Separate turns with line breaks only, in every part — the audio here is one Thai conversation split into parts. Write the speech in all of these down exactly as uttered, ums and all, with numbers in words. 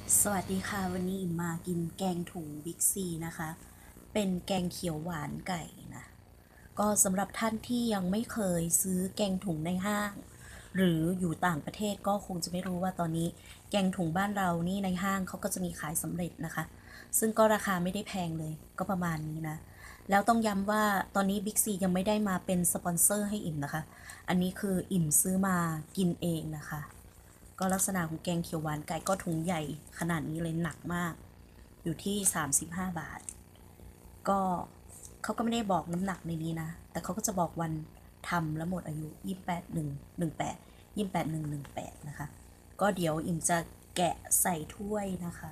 สวัสดีค่ะวันนี้อิมมากินแกงถุงบิ๊กซีนะคะเป็นแกงเขียวหวานไก่นะก็สำหรับท่านที่ยังไม่เคยซื้อแกงถุงในห้างหรืออยู่ต่างประเทศก็คงจะไม่รู้ว่าตอนนี้แกงถุงบ้านเรานี่ในห้างเขาก็จะมีขายสำเร็จนะคะซึ่งก็ราคาไม่ได้แพงเลยก็ประมาณนี้นะแล้วต้องย้ำว่าตอนนี้บิ๊กซียังไม่ได้มาเป็นสปอนเซอร์ให้อิ่มนะคะอันนี้คืออิ่มซื้อมากินเองนะคะ ก็ลักษณะของแกงเขียวหวานไก่ก็ถุงใหญ่ขนาดนี้เลยหนักมากอยู่ที่สามสิบห้าบาทก็เขาก็ไม่ได้บอกน้ำหนักในนี้นะแต่เขาก็จะบอกวันทำและหมดอายุยี่สิบแปดหนึ่งหนึ่งแปดยี่สิบแปดหนึ่งหนึ่งแปดนะคะก็เดี๋ยวอิ่มจะแกะใส่ถ้วยนะคะ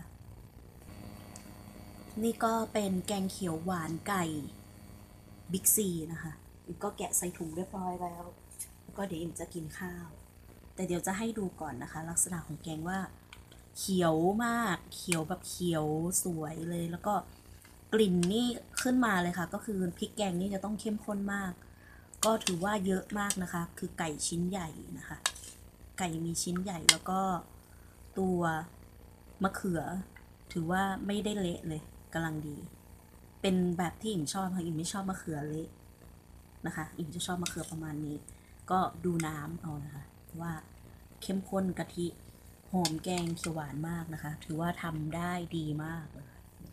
นี่ก็เป็นแกงเขียวหวานไก่บิ๊กซีนะคะอิ่มก็แกะใส่ถุงเรียบร้อยแล้วแล้วก็เดี๋ยวอิ่มจะกินข้าวแต่เดี๋ยวจะให้ดูก่อนนะคะลักษณะของแกงว่า เขียวมากเขียวแบบเขียวสวยเลยแล้วก็กลิ่นนี่ขึ้นมาเลยค่ะก็คือพริกแกงนี่จะต้องเข้มข้นมากก็ถือว่าเยอะมากนะคะคือไก่ชิ้นใหญ่นะคะไก่มีชิ้นใหญ่แล้วก็ตัวมะเขือถือว่าไม่ได้เละเลยกำลังดีเป็นแบบที่อิ่มชอบค่ะอิ่มไม่ชอบมะเขือเละนะคะอิ่มจะชอบมะเขือประมาณนี้ก็ดูน้ำเอานะคะว่าเข้มข้นกะทิหอมแกงเขียวหวานมากนะคะถือว่าทำได้ดีมากเลย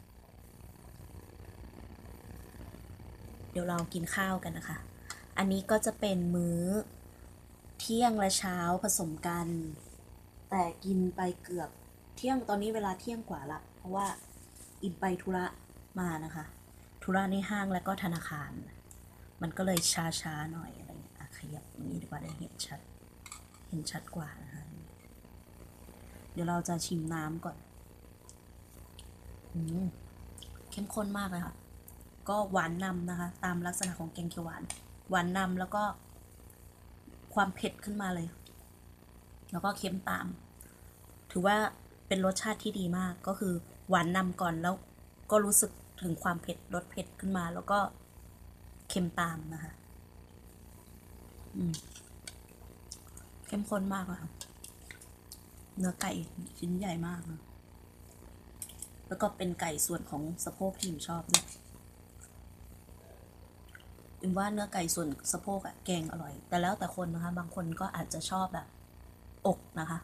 เดี๋ยวเรากินข้าวกันนะคะอันนี้ก็จะเป็นมื้อเที่ยงและเช้าผสมกันแต่กินไปเกือบเที่ยงตอนนี้เวลาเที่ยงกว่าละเพราะว่าอิ่มไปธุระมานะคะธุระในห้างและก็ธนาคารมันก็เลยช้าๆหน่อยอะไรเงี้ยขยับนี้ดีกว่าได้เห็นชัดเห็นชัดกว่านะคะเดี๋ยวเราจะชิมน้ำก่อนอืมเข้มข้นมากเลยค่ะก็หวานนำนะคะตามลักษณะของแกงเขียวหวานหวานนำแล้วก็ความเผ็ดขึ้นมาเลยแล้วก็เค็มตามถือว่าเป็นรสชาติที่ดีมากก็คือหวานนำก่อนแล้วก็รู้สึกถึงความเผ็ดรสเผ็ดขึ้นมาแล้วก็เค็มตามนะคะเข้มข้นมากเลยค่ะเนื้อไก่ชิ้นใหญ่มากนะแล้วก็เป็นไก่ส่วนของสะโพกที่ผมชอบด้วยอิมว่าเนื้อไก่ส่วนสะโพกอะแกงอร่อยแต่แล้วแต่คนนะคะบางคนก็อาจจะชอบแบบอกนะคะ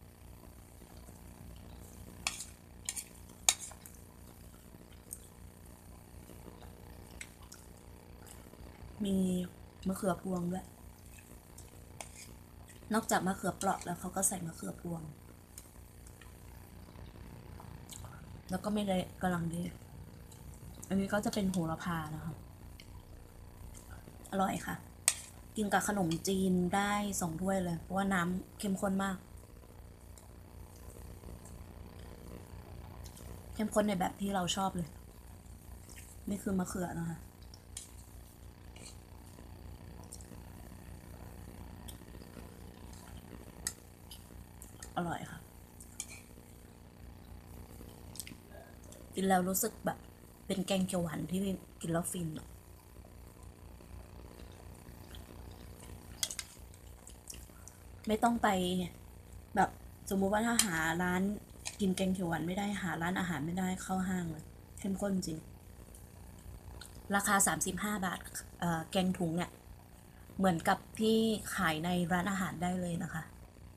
มีมะเขือพวงด้วยนอกจากมะเขือเปราะแล้วเขาก็ใส่มะเขือพวงแล้วก็ไม่เละกำลังดีอันนี้ก็จะเป็นโหระพานะคะอร่อยค่ะกินกับขนมจีนได้สองถ้วยเลยเพราะว่าน้ำเข้มข้นมากเข้มข้นในแบบที่เราชอบเลยนี่คือมะเขือนะคะอร่อยค่ะกินแล้วรู้สึกแบบเป็นแกงเขียวหวานที่กินแล้วฟินไม่ต้องไปแบบสมมุติว่าถ้าหาร้านกินแกงเขียวหวานไม่ได้หาร้านอาหารไม่ได้เข้าห้างเลยเข้มข้นจริงราคาสามสิบห้าบาทแกงถุงเนี่ยเหมือนกับที่ขายในร้านอาหารได้เลยนะคะ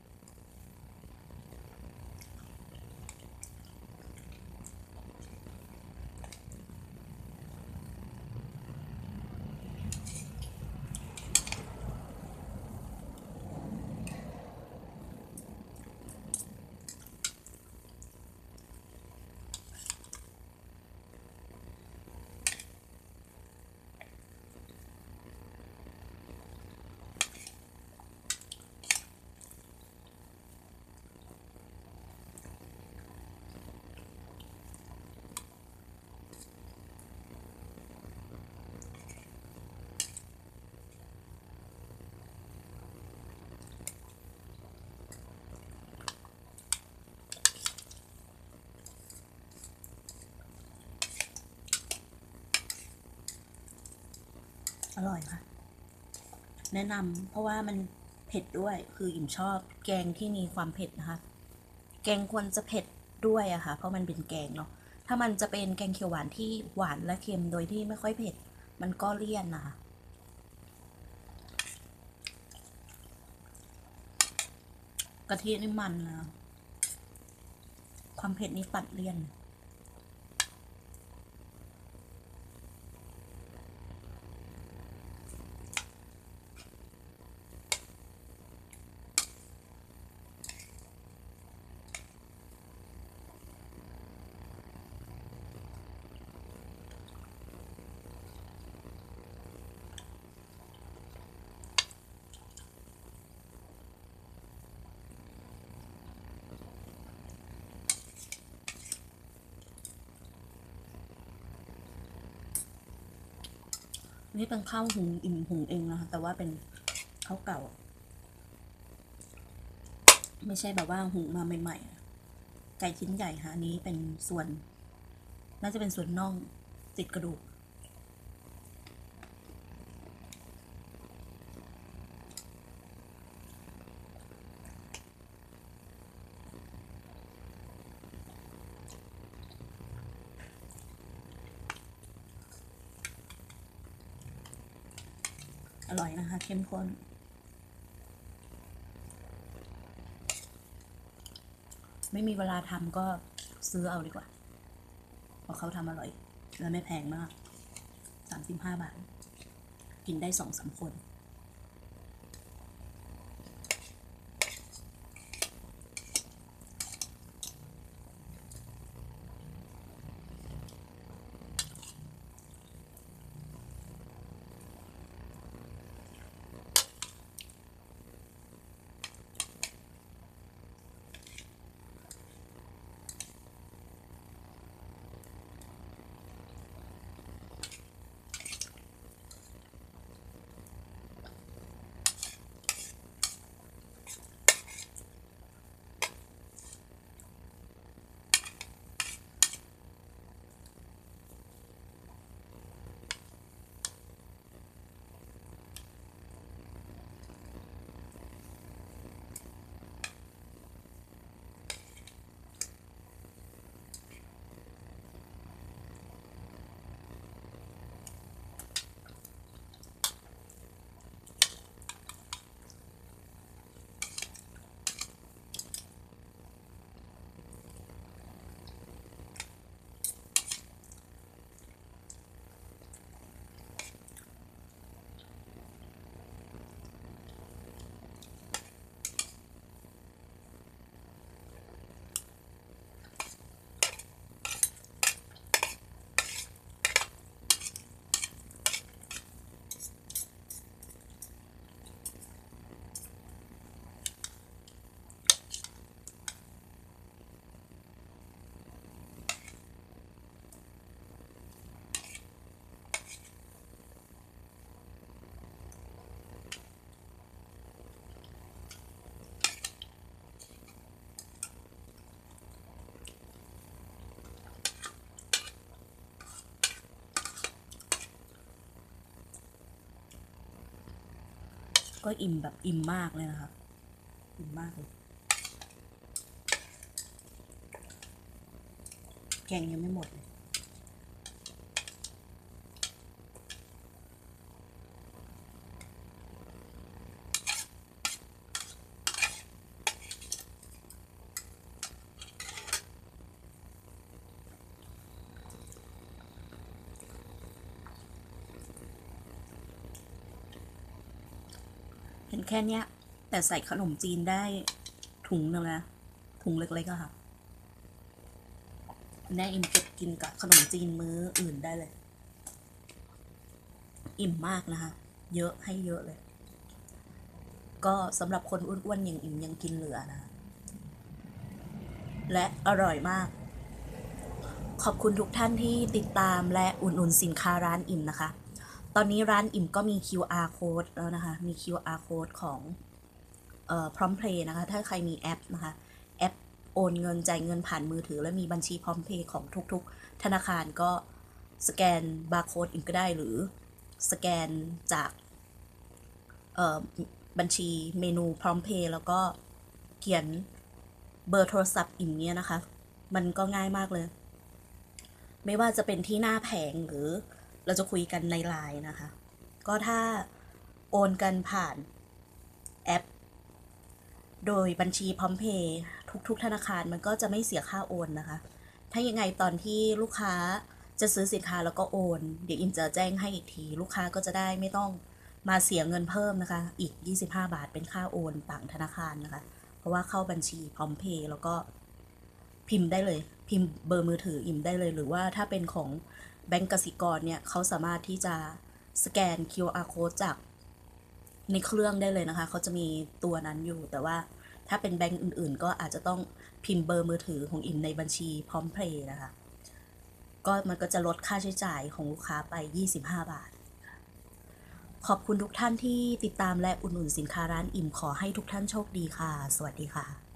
อร่อยค่ะแนะนำเพราะว่ามันเผ็ดด้วยคืออิ่มชอบแกงที่มีความเผ็ดนะคะแกงควรจะเผ็ดด้วยอะค่ะเพราะมันเป็นแกงเนาะถ้ามันจะเป็นแกงเขียวหวานที่หวานและเค็มโดยที่ไม่ค่อยเผ็ดมันก็เลี่ยนนะคะกะทินี่มันนะความเผ็ดนี่ตัดเลี่ยนนี่เป็นข้าวหุงอิ่มหุงเองนะคะแต่ว่าเป็นข้าวเก่าไม่ใช่แบบว่าหุงมาใหม่ๆไก่ชิ้นใหญ่ค่ะอันนี้เป็นส่วนน่าจะเป็นส่วนน่องติดกระดูกอร่อยนะคะเข้มข้นไม่มีเวลาทำก็ซื้อเอาดีกว่าเพราะเขาทำอร่อยและไม่แพงมากสามสิบห้าบาทกินได้สองสามคนก็อิ่มแบบอิ่มมากเลยนะคะอิ่มมากเลยแกงยังไม่หมดเลยเห็นแค่เนี้ยแต่ใส่ขนมจีนได้ถุงนึงนะถุงเล็กๆอะค่ะแน่อิ่มเก็บกินกับขนมจีนมื้ออื่นได้เลยอิ่มมากนะคะเยอะให้เยอะเลยก็สำหรับคนอ้วนๆอย่างอิ่มยังกินเหลือนะและอร่อยมากขอบคุณทุกท่านที่ติดตามและอุดหนุนสินค้าร้านอิ่มนะคะตอนนี้ร้านอิ่มก็มี คิว อาร์ code แล้วนะคะมี คิว อาร์ code ของเอ่อ PromptPay นะคะถ้าใครมีแอปนะคะแอปโอนเงินจ่ายเงินผ่านมือถือและมีบัญชี PromptPay ของทุกๆธนาคารก็สแกนบาร์โค้ดอิ่มก็ได้หรือสแกนจากบัญชีเมนู PromptPay แล้วก็เขียนเบอร์โทรศัพท์อิ่มเนี่ยนะคะมันก็ง่ายมากเลย ไม่ว่าจะเป็นที่หน้าแผงหรือเราจะคุยกันในไลน์นะคะ ก็ถ้าโอนกันผ่านแอป โดยบัญชีพร้อมเพย์ทุกๆธนาคารมันก็จะไม่เสียค่าโอนนะคะ ถ้ายังไงตอนที่ลูกค้าจะซื้อสินค้าแล้วก็โอนเดี๋ยวอิมจะแจ้งให้อีกทีลูกค้าก็จะได้ไม่ต้องมาเสียเงินเพิ่มนะคะอีกยี่สิบห้าบาทเป็นค่าโอนต่างธนาคารนะคะเพราะว่าเข้าบัญชีพร้อมเพย์แล้วก็พิมพ์ได้เลยพิมพ์เบอร์มือถืออิมได้เลยหรือว่าถ้าเป็นของแบงก์กสิกรเนี่ยเขาสามารถที่จะสแกน คิว อาร์ code จากในเครื่องได้เลยนะคะเขาจะมีตัวนั้นอยู่แต่ว่าถ้าเป็นแบงก์อื่นๆก็อาจจะต้องพิมพ์เบอร์มือถือของอิมในบัญชีพร้อมเพย์นะคะก็มันก็จะลดค่าใช้จ่ายของลูกค้าไปยี่สิบห้าบาทขอบคุณทุกท่านที่ติดตามและอุดหนุนสินค้าร้านอิ่มขอให้ทุกท่านโชคดีค่ะสวัสดีค่ะ